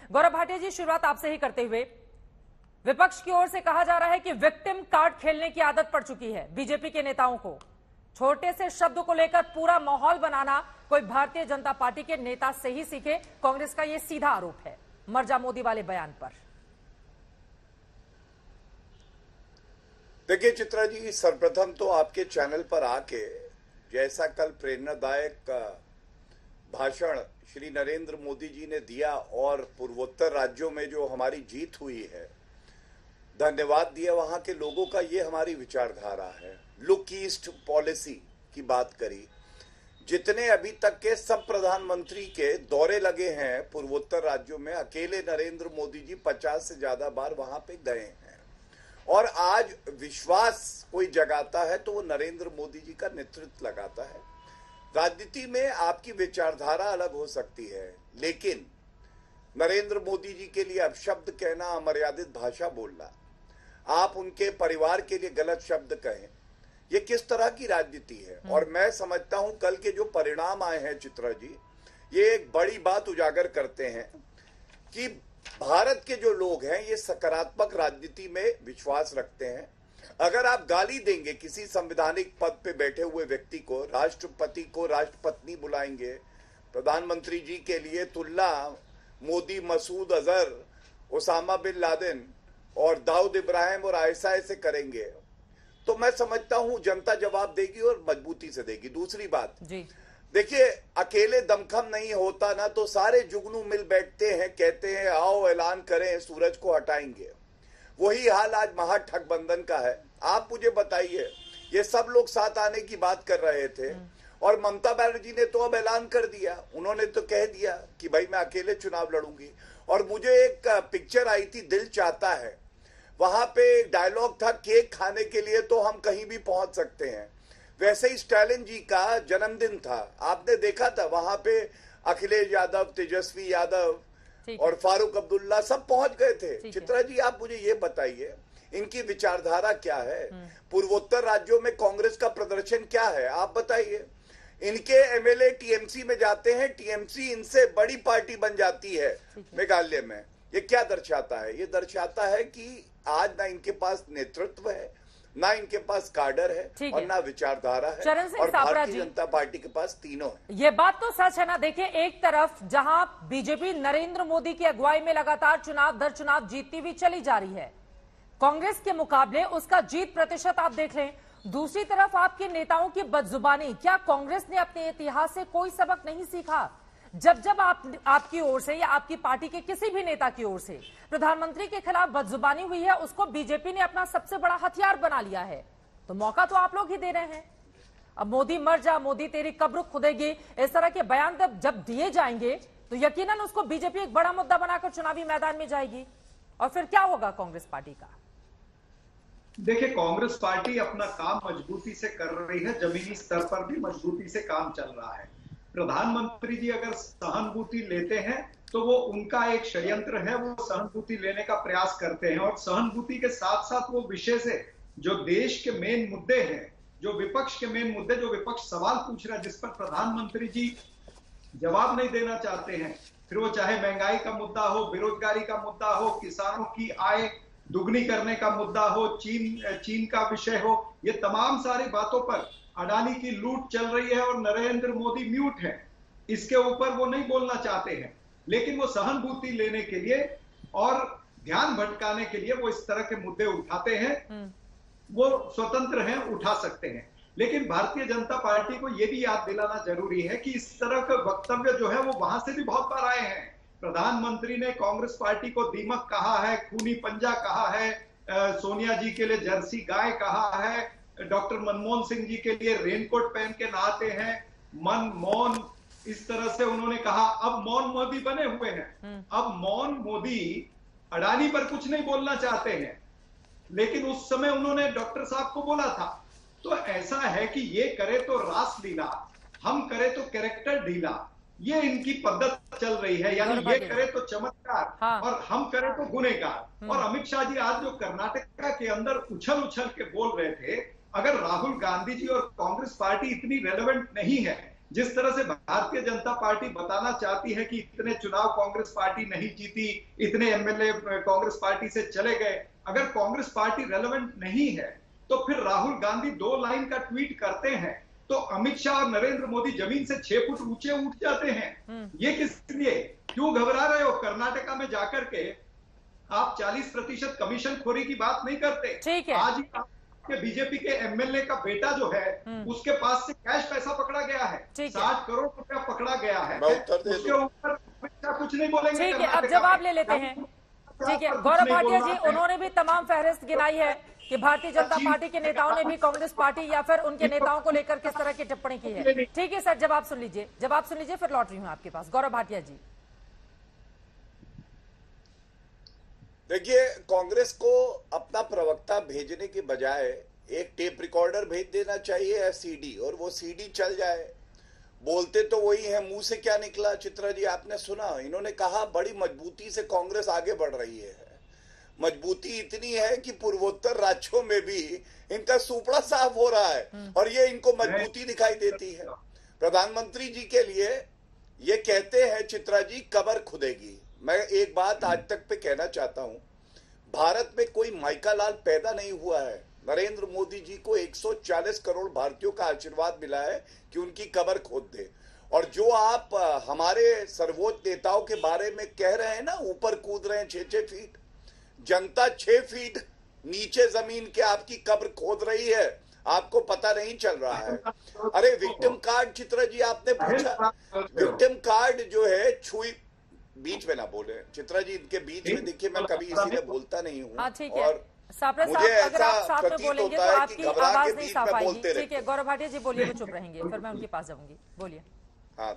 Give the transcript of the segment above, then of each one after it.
गौरव भाटिया जी, शुरुआत आपसे ही करते हुए, विपक्ष की ओर से कहा जा रहा है कि विक्टिम कार्ड खेलने की आदत पड़ चुकी है बीजेपी के नेताओं को। छोटे से शब्द को लेकर पूरा माहौल बनाना कोई भारतीय जनता पार्टी के नेता से ही सीखे, कांग्रेस का यह सीधा आरोप है मर जा मोदी वाले बयान पर। देखिए चित्रा जी, सर्वप्रथम तो आपके चैनल पर आके जैसा कल प्रेरणादायक भाषण श्री नरेंद्र मोदी जी ने दिया और पूर्वोत्तर राज्यों में जो हमारी जीत हुई है, धन्यवाद दिया वहां के लोगों का, ये हमारी विचारधारा है। लुक ईस्ट पॉलिसी की बात करी, जितने अभी तक के सब प्रधानमंत्री के दौरे लगे हैं पूर्वोत्तर राज्यों में, अकेले नरेंद्र मोदी जी 50 से ज्यादा बार वहां पे गए हैं। और आज विश्वास कोई जगाता है तो वो नरेंद्र मोदी जी का नेतृत्व लगाता है। राजनीति में आपकी विचारधारा अलग हो सकती है, लेकिन नरेंद्र मोदी जी के लिए अपशब्द कहना, अमर्यादित भाषा बोलना, आप उनके परिवार के लिए गलत शब्द कहें, ये किस तरह की राजनीति है। और मैं समझता हूं कल के जो परिणाम आए हैं चित्रा जी, ये एक बड़ी बात उजागर करते हैं कि भारत के जो लोग हैं ये सकारात्मक राजनीति में विश्वास रखते हैं। अगर आप गाली देंगे किसी संवैधानिक पद पे बैठे हुए व्यक्ति को, राष्ट्रपति को राष्ट्रपत्नी बुलाएंगे, प्रधानमंत्री जी के लिए तुलना Modi, Masood Azhar, Osama bin Laden और दाऊद इब्राहिम और आयशा से करेंगे, तो मैं समझता हूं जनता जवाब देगी और मजबूती से देगी। दूसरी बात, देखिए अकेले दमखम नहीं होता ना, तो सारे जुगनू मिल बैठते हैं, कहते हैं आओ ऐलान करें, सूरज को हटाएंगे। वही हाल आज महागठबंधन का है। आप मुझे बताइए, ये सब लोग साथ आने की बात कर रहे थे और ममता बनर्जी ने तो अब ऐलान कर दिया, उन्होंने तो कह दिया कि भाई मैं अकेले चुनाव लड़ूंगी। और मुझे एक पिक्चर आई थी दिल चाहता है, वहां पे एक डायलॉग था, केक खाने के लिए तो हम कहीं भी पहुंच सकते हैं। वैसे ही स्टालिन जी का जन्मदिन था, आपने देखा था, वहां पे अखिलेश यादव, तेजस्वी यादव और फारूक अब्दुल्ला सब पहुंच गए थे। चित्रा जी, आप मुझे ये बताइए इनकी विचारधारा क्या है, पूर्वोत्तर राज्यों में कांग्रेस का प्रदर्शन क्या है, आप बताइए। इनके एमएलए टीएमसी में जाते हैं, टीएमसी इनसे बड़ी पार्टी बन जाती है मेघालय में। ये क्या दर्शाता है? ये दर्शाता है कि आज ना इनके पास नेतृत्व है, ना इनके पास काडर है और ना विचारधारा है, और भारतीय जनता पार्टी के पास तीनों है। ये बात तो सच है ना। देखिए, एक तरफ जहां बीजेपी नरेंद्र मोदी की अगुवाई में लगातार चुनाव दर चुनाव जीतती हुई चली जा रही है, कांग्रेस के मुकाबले उसका जीत प्रतिशत आप देख लें। दूसरी तरफ आपके नेताओं की बदजुबानी, क्या कांग्रेस ने अपने इतिहास से कोई सबक नहीं सीखा? जब जब आपकी ओर से या आपकी पार्टी के किसी भी नेता की ओर से प्रधानमंत्री के खिलाफ बदजुबानी हुई है, उसको बीजेपी ने अपना सबसे बड़ा हथियार बना लिया है। तो मौका तो आप लोग ही दे रहे हैं। अब मोदी मर जा, मोदी तेरी कब्र खुदेगी, इस तरह के बयान जब दिए जाएंगे तो यकीनन उसको बीजेपी एक बड़ा मुद्दा बनाकर चुनावी मैदान में जाएगी। और फिर क्या होगा कांग्रेस पार्टी का? देखिए, कांग्रेस पार्टी अपना काम मजबूती से कर रही है, जमीनी स्तर पर भी मजबूती से काम चल रहा है। प्रधानमंत्री जी अगर सहानुभूति लेते हैं तो वो उनका एक षड्यंत्र है, वो सहानुभूति लेने का प्रयास करते हैं। और सहानुभूति के साथ साथ वो विषय से जो देश के मेन मुद्दे हैं, जो विपक्ष के मेन मुद्दे, जो विपक्ष सवाल पूछ रहा है, जिस पर प्रधानमंत्री जी जवाब नहीं देना चाहते हैं, फिर वो चाहे महंगाई का मुद्दा हो, बेरोजगारी का मुद्दा हो, किसानों की आय दुगनी करने का मुद्दा हो, चीन का विषय हो, ये तमाम सारी बातों पर अडानी की लूट चल रही है और नरेंद्र मोदी म्यूट है, इसके ऊपर वो नहीं बोलना चाहते हैं। लेकिन वो सहानुभूति लेने के लिए और ध्यान भटकाने के लिए वो इस तरह के मुद्दे उठाते हैं, वो स्वतंत्र हैं, उठा सकते हैं। लेकिन भारतीय जनता पार्टी को यह भी याद दिलाना जरूरी है कि इस तरह का वक्तव्य जो है वो वहां से भी बहुत बार आए हैं। प्रधानमंत्री ने कांग्रेस पार्टी को दीमक कहा है, खूनी पंजा कहा है, सोनिया जी के लिए जर्सी गाय कहा है, डॉक्टर मनमोहन सिंह जी के लिए रेनकोट पहन के नहाते हैं, मन मौन, इस तरह से उन्होंने कहा। अब मौन मोदी बने हुए हैं। अब मौन मोदी अडानी पर कुछ नहीं बोलना चाहते हैं, लेकिन उस समय उन्होंने डॉक्टर साहब को बोला था। तो ऐसा है कि ये करे तो रासलीला, हम करे तो कैरेक्टर ढीला, ये इनकी पद्धत चल रही है। यानी ये करे तो चमत्कार और हम करे तो गुनहगार। और अमित शाह जी आज जो कर्नाटक के अंदर उछल उछल के बोल रहे थे, अगर राहुल गांधी जी और कांग्रेस पार्टी इतनी रेलेवेंट नहीं है जिस तरह से भारतीय जनता पार्टी बताना चाहती है कि इतने चुनाव कांग्रेस पार्टी नहीं जीती, इतने एमएलए कांग्रेस पार्टी से चले गए, अगर कांग्रेस पार्टी रेलेवेंट नहीं है तो फिर राहुल गांधी 2 लाइन का ट्वीट करते हैं तो अमित शाह और नरेंद्र मोदी जमीन से 6 फुट ऊंचे उठ जाते हैं। ये किस लिए, क्यों घबरा रहे हो? कर्नाटका में जाकर के आप 40% कमीशन खोरी की बात नहीं करते। ठीक है। आज के बीजेपी के एमएलए का बेटा जो है उसके पास से कैश पैसा पकड़ा गया है, 60 करोड़ रुपया पकड़ा गया है, उसके ऊपर कुछ नहीं बोलेंगे। ठीक है, अब जवाब ले लेते हैं। ठीक है, गौरव भाटिया जी, उन्होंने भी तमाम फहरिस्त गिनाई है कि भारतीय जनता पार्टी के नेताओं ने भी कांग्रेस पार्टी या फिर उनके नेताओं को लेकर किस तरह की टिप्पणी की है। ठीक है सर, जवाब सुन लीजिए, फिर लौट रही हूं आपके पास। गौरव भाटिया जी, देखिए, कांग्रेस को अपना प्रवक्ता भेजने के बजाय एक टेप रिकॉर्डर भेज देना चाहिए या सीडी, और वो सीडी चल जाए। बोलते तो वही है, मुंह से क्या निकला चित्रा जी आपने सुना। इन्होंने कहा बड़ी मजबूती से कांग्रेस आगे बढ़ रही है। मजबूती इतनी है कि पूर्वोत्तर राज्यों में भी इनका सुपड़ा साफ हो रहा है और ये इनको मजबूती दिखाई देती है। प्रधानमंत्री जी के लिए ये कहते हैं चित्रा जी, कब्र खुदेगी। मैं एक बात आज तक पे कहना चाहता हूं, भारत में कोई माइका लाल पैदा नहीं हुआ है। नरेंद्र मोदी जी को 140 करोड़ भारतीयों का आशीर्वाद मिला है कि उनकी कब्र खोद दे। और जो आप हमारे सर्वोच्च नेताओं के बारे में कह रहे हैं ना, ऊपर कूद रहे हैं 6-6 फीट, जनता 6 फीट नीचे जमीन के आपकी कब्र खोद रही है, आपको पता नहीं चल रहा है। अरे विक्टिम कार्ड चित्रा जी आपने पूछा, विक्टिम कार्ड जो है छुई, बीच में ना बोले चित्रा जी, इनके बीच में देखिए मैं कभी इसीलिए बोलता नहीं हूँ। और मुझे ऐसा प्रतीत होता है कि घबरा के बीच में बोलते रहते। ठीक है, गौरव भाटिया जी बोलिए, वो चुप रहेंगे, फिर मैं उनके पास जाऊंगी। बोलिए। हाँ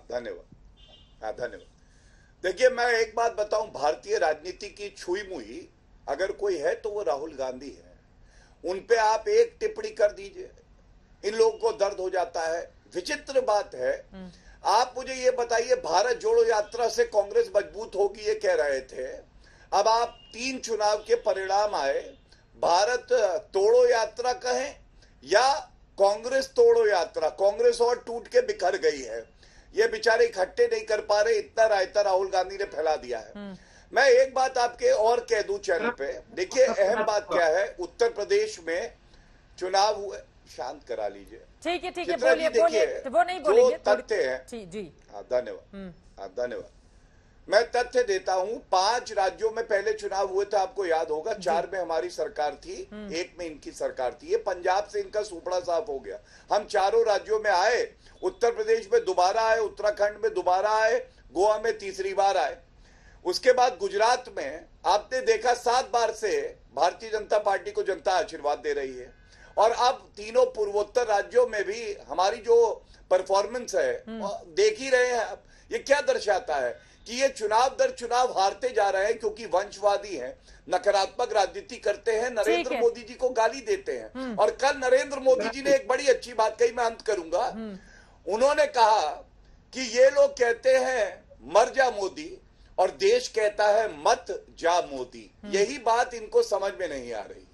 धन्यवाद। देखिए, मैं एक बात बताऊं, भारतीय राजनीति की छुई मुई अगर कोई है तो वो राहुल गांधी है। उन पे आप एक टिप्पणी कर दीजिए, इन लोगों को दर्द हो जाता है। विचित्र बात है, आप मुझे ये बताइए, भारत जोड़ो यात्रा से कांग्रेस मजबूत होगी ये कह रहे थे, अब आप 3 चुनाव के परिणाम आए, भारत तोड़ो यात्रा कहें या कांग्रेस तोड़ो यात्रा, कांग्रेस और टूट के बिखर गई है। ये बेचारे इकट्ठे नहीं कर पा रहे, इतना रायता राहुल गांधी ने फैला दिया है। मैं एक बात आपके और कह दूं चैनल पे, देखिए अहम बात क्या है, उत्तर प्रदेश में चुनाव हुए, शांत करा लीजिए। ठीक है, बोलिए, वो नहीं बोलेंगे, तथ्य है जी। हाँ धन्यवाद। मैं तथ्य देता हूं, 5 राज्यों में पहले चुनाव हुए थे, आपको याद होगा, 4 में हमारी सरकार थी, 1 में इनकी सरकार थी। ये पंजाब से इनका सुपड़ा साफ हो गया। हम चारों राज्यों में आए, उत्तर प्रदेश में दोबारा आए, उत्तराखंड में दोबारा आए, गोवा में तीसरी बार आए। उसके बाद गुजरात में आपने देखा 7 बार से भारतीय जनता पार्टी को जनता आशीर्वाद दे रही है। और अब तीनों पूर्वोत्तर राज्यों में भी हमारी जो परफॉर्मेंस है देख ही रहे हैं आप। ये क्या दर्शाता है कि ये चुनाव दर चुनाव हारते जा रहे हैं, क्योंकि वंशवादी हैं, नकारात्मक राजनीति करते हैं, नरेंद्र मोदी जी को गाली देते हैं। और कल नरेंद्र मोदी जी ने एक बड़ी अच्छी बात कही, मैं अंत करूंगा। उन्होंने कहा कि ये लोग कहते हैं मर जा मोदी और देश कहता है मत जा मोदी। यही बात इनको समझ में नहीं आ रही।